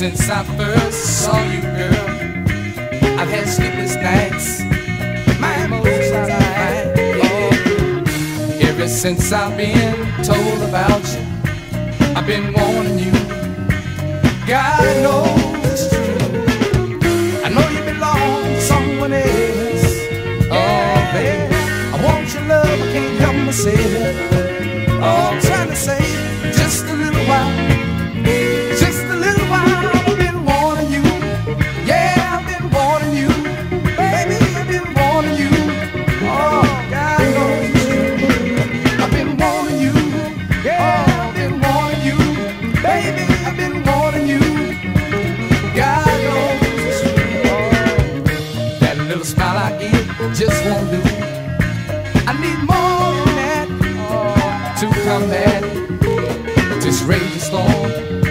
Since I first saw you, girl, I've had sleepless nights. My emotions are high, yeah. Ever since I've been told about you, I've been wanting you. God knows it's true. I know you belong to someone else. Oh, baby, I want your love, I can't help myself. Oh, I'm trying to say just a little while. Just a little while. I've been wanting you. Yeah, I've been wanting you. Baby, I've been wanting you. Oh, God knows it's true. I've been wanting you. Yeah, I've been wanting you. Baby, I've been wanting you. God knows it's true. Oh, that little smile I give just won't do. I need more than that to combat this raging storm.